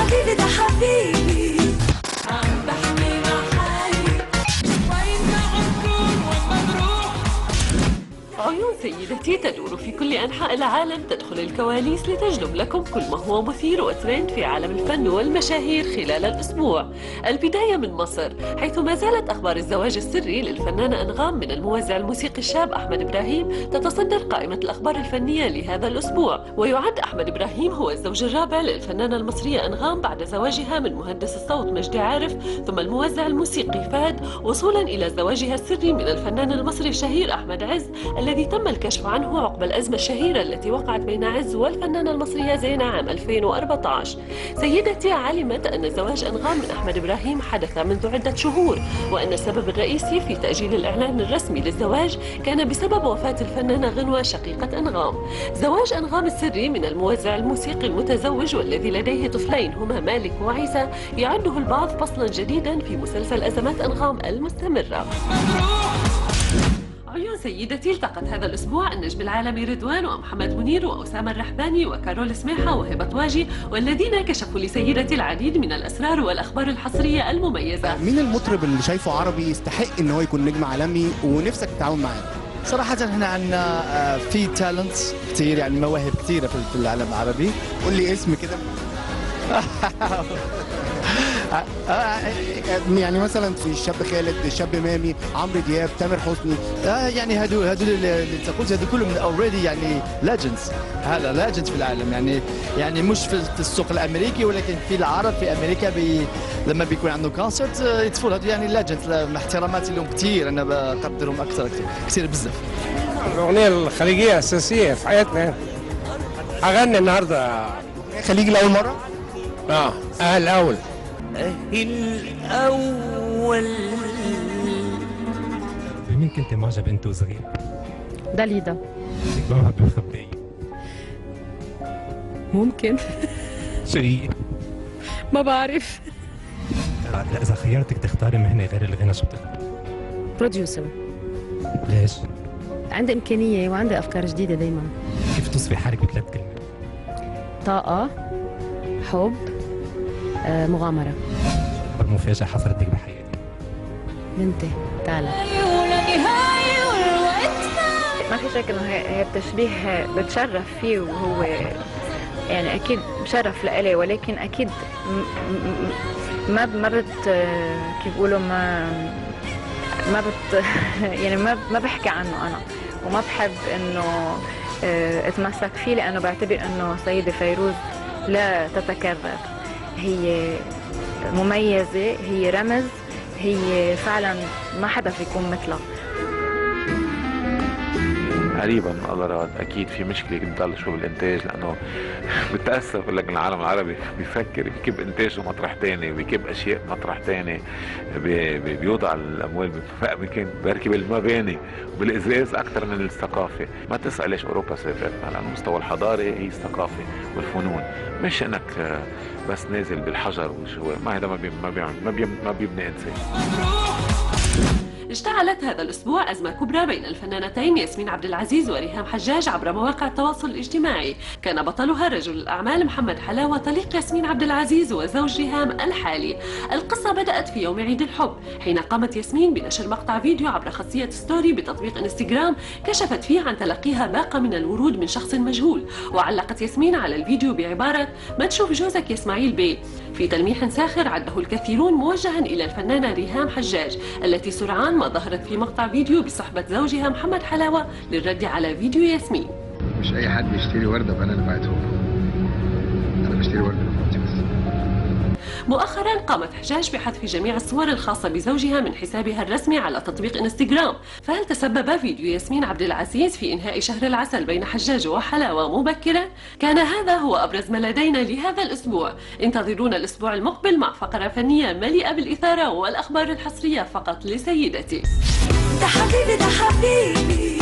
حبيبي ده حبيبي عم بحكي مع حالي وين ما نكون وين ما نروح. عيون سيدتي تدور في كل أنحاء العالم، تدخل الكواليس لتجلب لكم كل ما هو مثير وترند في عالم الفن والمشاهير خلال الأسبوع. البداية من مصر، حيث ما زالت أخبار الزواج السري للفنانة أنغام من الموزع الموسيقي الشاب أحمد إبراهيم تتصدر قائمة الأخبار الفنية لهذا الأسبوع. ويعد أحمد إبراهيم هو الزوج الرابع للفنانة المصرية أنغام بعد زواجها من مهندس الصوت مجدي عارف، ثم الموزع الموسيقي فهد، وصولا إلى زواجها السري من الفنان المصري الشهير أحمد عز، الذي تم الكشف عنه عقب الأزمة الشهيرة التي وقعت بين عز والفنانة المصرية زينة عام 2014. سيدتي علمت أن زواج أنغام من أحمد إبراهيم حدث منذ عدة شهور، وأن السبب الرئيسي في تأجيل الإعلان الرسمي للزواج كان بسبب وفاة الفنانة غنوة شقيقة أنغام. زواج أنغام السري من الموزع الموسيقي المتزوج والذي لديه طفلين هما مالك وعيسى يعده البعض فصلا جديدا في مسلسل أزمات أنغام المستمرة. عيون سيدتي، التقت هذا الأسبوع النجم العالمي رضوان ومحمد منير وأسامة الرحباني وكارول سميحة وهبة واجي، والذين كشفوا لسيدتي العديد من الأسرار والأخبار الحصرية المميزة. مين المطرب اللي شايفه عربي يستحق إن هو يكون نجم عالمي ونفسك تتعاون معاه؟ صراحة احنا عندنا في تالنتس كتير، يعني مواهب كتيرة في العالم العربي. قول لي اسم كده. يعني مثلا في الشاب خالد، الشاب مامي، عمرو دياب، تامر حسني. يعني هدول اللي تقول هذول كلهم اوريدي يعني ليجندز، هذا ليجندز في العالم، يعني مش في السوق الامريكي ولكن في العرب في امريكا لما بيكون عنده كونسرت يتفول هذول يعني ليجندز، احتراماتي لهم كثير، انا بقدرهم اكثر كثير بزاف. الاغنيه الخليجيه اساسيه في حياتنا. اغني النهارده خليجي لاول مره؟ الاول الأول. بمين كنت معجب انت وصغير؟ داليدا. موهبة بالخبرية. ممكن. شو هي؟ ما بعرف. لا إذا خيرتك تختاري مهنة غير الغنى شو بتختاري؟ بروديوسر. ليش؟ عندي إمكانية وعندي أفكار جديدة دايما. كيف توصفي حالك بثلاث كلمات؟ طاقة، حب، مغامرة. أكبر مفاجأة حصلت لك بحياتك؟ بنتي تعالى. ما في شك انه هي التشبيه بتشرف فيه، وهو يعني اكيد شرف لإلي، ولكن اكيد ما كيف بيقولوا ما يعني ما بحكي عنه انا، وما بحب انه اتمسك فيه، لانه بعتبر انه سيدة فيروز لا تتكرر. هي مميزة، هي رمز، هي فعلا ما حدا فيكون مثلها. قريبا من الله راد. اكيد في مشكله بتضل شو بالانتاج، لانه بتاسف لك العالم العربي بيفكر بكب انتاجه مطرح ثاني، بكب اشياء مطرح ثاني، بيوضع الاموال بركب المباني وبالازاز اكثر من الثقافه. ما تسال ليش اوروبا سافرتنا، لانه المستوى الحضاري هي الثقافه والفنون، مش انك بس نازل بالحجر والجوار. ما هذا ما بيبني انسان. اشتعلت هذا الأسبوع أزمة كبرى بين الفنانتين ياسمين عبد العزيز وريهام حجاج عبر مواقع التواصل الاجتماعي. كان بطلها رجل الأعمال محمد حلاوة طليق ياسمين عبد العزيز وزوج ريهام الحالي. القصة بدأت في يوم عيد الحب، حين قامت ياسمين بنشر مقطع فيديو عبر خاصية ستوري بتطبيق انستغرام كشفت فيه عن تلقيها باقة من الورود من شخص مجهول، وعلقت ياسمين على الفيديو بعبارة ما تشوف جوزك يا اسماعيل بيه، في تلميح ساخر عده الكثيرون موجها إلى الفنانة ريهام حجاج، التي سرعان ما ظهرت في مقطع فيديو بصحبة زوجها محمد حلاوة للرد على فيديو ياسمين. مش أي حد بيشتري وردة فأنا اللي بعتهم، أنا بشتري وردة لأخواتي بس. مؤخرا قامت حجاج بحذف جميع الصور الخاصة بزوجها من حسابها الرسمي على تطبيق انستغرام. فهل تسبب فيديو ياسمين عبد العزيز في إنهاء شهر العسل بين حجاج وحلاوة مبكرا؟ كان هذا هو أبرز ما لدينا لهذا الأسبوع. انتظرونا الأسبوع المقبل مع فقرة فنية مليئة بالإثارة والأخبار الحصرية فقط لسيدتي. ده حبيبي ده حبيبي.